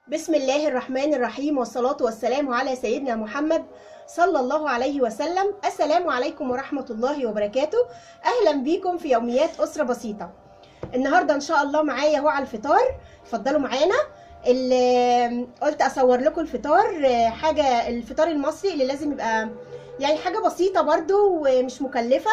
بسم الله الرحمن الرحيم، والصلاة والسلام على سيدنا محمد صلى الله عليه وسلم. السلام عليكم ورحمة الله وبركاته. أهلا بيكم في يوميات أسرة بسيطة. النهاردة إن شاء الله معايا هو على الفطار. اتفضلوا معانا. قلت أصور لكم الفطار، حاجة الفطار المصري اللي لازم يبقى يعني حاجة بسيطة برضو ومش مكلفة،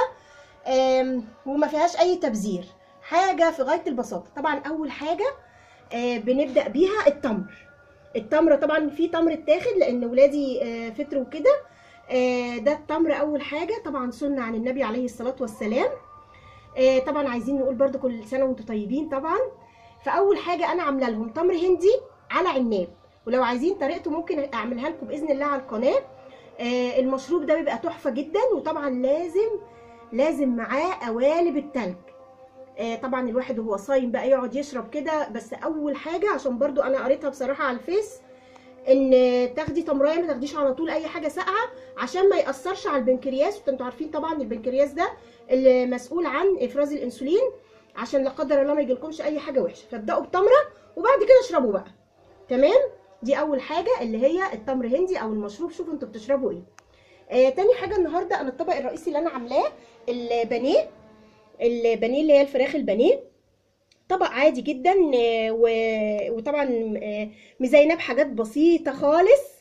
وما فيهاش أي تبذير، حاجة في غاية البساطة. طبعا أول حاجة بنبدأ بيها التمر. طبعا في تمر اتاخد لان ولادي فطروا كده. ده التمر اول حاجه، طبعا سنه عن النبي عليه الصلاه والسلام. طبعا عايزين نقول برضو كل سنه وانتم طيبين طبعا. فاول حاجه انا عامله لهم تمر هندي على عناب، ولو عايزين طريقته ممكن اعملها لكم باذن الله على القناه. المشروب ده بيبقى تحفه جدا، وطبعا لازم معاه قوالب التلج. طبعا الواحد وهو صايم بقى يقعد يشرب كده. بس اول حاجه عشان برضو انا قريتها بصراحه على الفيس ان تاخدي تمرايه، ما تاخديش على طول اي حاجه ساقعه عشان ما ياثرش على البنكرياس. وانتوا عارفين طبعا البنكرياس ده اللي مسؤول عن افراز الانسولين، عشان لا قدر الله ما يجيلكمش اي حاجه وحشه. فابداوا بتمره وبعد كده اشربوا بقى. تمام. دي اول حاجه اللي هي التمر هندي او المشروب. شوفوا انتوا بتشربوا ايه. تاني حاجه النهارده انا الطبق الرئيسي اللي انا عاملاه البانيه اللي هي الفراخ البانيه. طبق عادي جدا، وطبعا مزيناه بحاجات بسيطه خالص.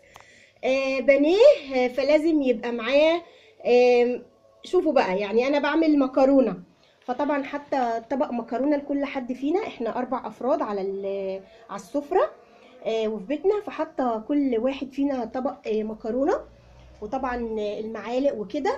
بانيه، فلازم يبقى معاه. شوفوا بقى، يعني انا بعمل مكرونه، فطبعا حتى طبق مكرونه لكل حد فينا. احنا 4 افراد على السفره وفي بيتنا، فحتى كل واحد فينا طبق مكرونه، وطبعا المعالق وكده.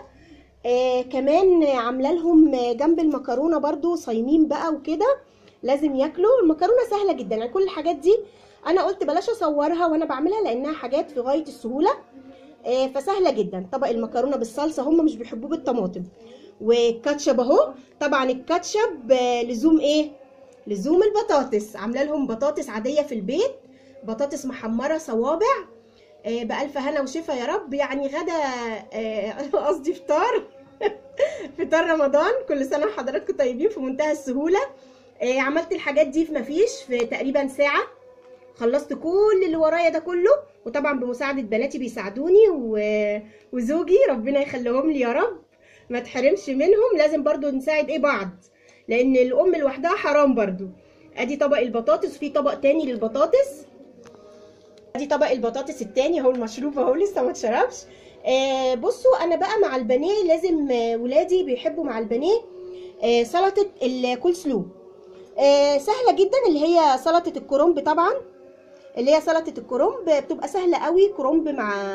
كمان عامله لهم جنب المكرونه برضو صايمين بقى وكده، لازم ياكلوا المكرونه. سهله جدا يعني، كل الحاجات دي انا قلت بلاش اصورها وانا بعملها لانها حاجات في غايه السهوله. فسهله جدا. طبق المكرونه بالصلصه، هم مش بيحبوه بالطماطم. والكاتشب اهو. طبعا الكاتشب لزوم ايه؟ لزوم البطاطس. عامله لهم بطاطس عاديه في البيت، بطاطس محمره صوابع. بألف هنا وشفا يا رب. يعني غدا، قصدي فطار فطار رمضان. كل سنه وحضراتكم طيبين في منتهى السهوله. عملت الحاجات دي في تقريبا ساعه. خلصت كل اللي ورايا ده كله، وطبعا بمساعده بناتي بيساعدوني وزوجي ربنا يخليهم لي يا رب، ما تحرمش منهم. لازم برضو نساعد بعض، لان الام لوحدها حرام برضو. ادي طبق البطاطس، وفي طبق تاني للبطاطس. ادي طبق البطاطس التاني اهو، المشروب اهو لسه ما اتشربش. بصوا انا بقى مع البانيه لازم، ولادي بيحبوا مع البانيه سلطه الكول سلو. سهله جدا، اللي هي سلطه الكرنب. طبعا اللي هي سلطه الكرنب بتبقى سهله قوي. كرنب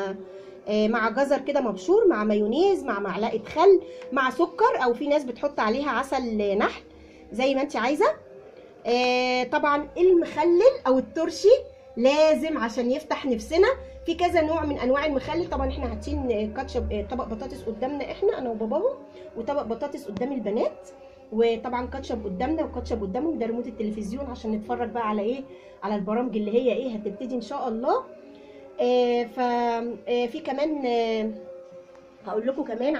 مع جزر كده مبشور، مع مايونيز، مع معلقه خل، مع سكر، او في ناس بتحط عليها عسل نحل زي ما انت عايزه. طبعا المخلل او الترشي لازم عشان يفتح نفسنا. في كذا نوع من انواع المخلل. طبعا احنا هاتين كاتشب، طبق بطاطس قدامنا احنا انا وباباهم، وطبق بطاطس قدام البنات، وطبعا كاتشب قدامنا وكاتشب قدامهم. ده ريموت التلفزيون عشان نتفرج بقى على على البرامج اللي هي هتبتدي ان شاء الله. في كمان هقول لكم كمان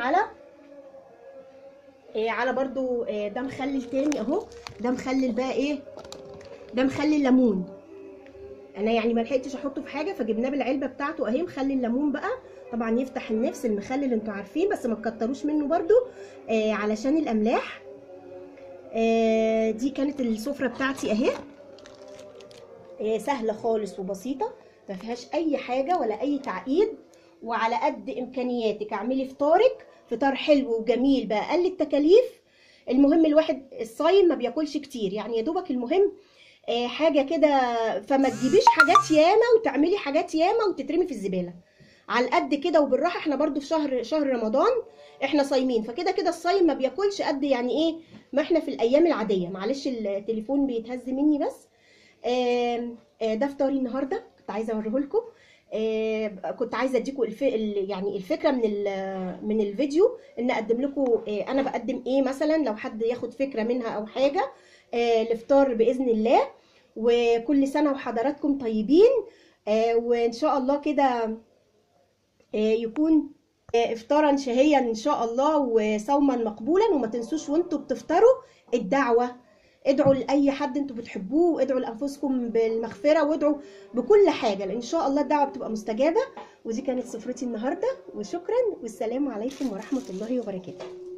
على برضو ده مخلل تاني اهو. ده مخلل بقى ده مخلل ليمون. انا يعني ما لحقتش احطه في حاجه فجبناه بالعلبه بتاعته اهي. مخلل الليمون بقى طبعا يفتح النفس. المخلل انتوا عارفين، بس ما تكتروش منه برضو علشان الاملاح. دي كانت السفره بتاعتي اهي. سهله خالص وبسيطه، ما فيهاش اي حاجه ولا اي تعقيد، وعلى قد امكانياتك اعملي فطارك فطار حلو وجميل باقل التكاليف. المهم الواحد الصايم ما بياكلش كتير، يعني يا دوبك المهم حاجه كده. فما تجيبيش حاجات ياما وتعملي حاجات ياما وتترمي في الزباله. على قد كده وبالراحه. احنا برضو في شهر رمضان احنا صايمين، فكده كده الصايم ما بياكلش قد يعني ما احنا في الايام العاديه. معلش التليفون بيتهز مني بس. ده فطاري النهارده، كنت عايزه اوريه لكم. كنت عايزه اديكم يعني الفكره من الفيديو، ان اقدم لكم انا بقدم مثلا، لو حد ياخد فكره منها او حاجه لفطار باذن الله. وكل سنه وحضراتكم طيبين. وان شاء الله كده يكون افطارا شهيا ان شاء الله، وصوما مقبولا. وما تنسوش وانتوا بتفطروا الدعوه ادعوا لاي حد انتوا بتحبوه، وادعوا لانفسكم بالمغفره، وادعوا بكل حاجه، لان ان شاء الله الدعوه بتبقى مستجابه. ودي كانت سفرتي النهارده، وشكرا، والسلام عليكم ورحمه الله وبركاته.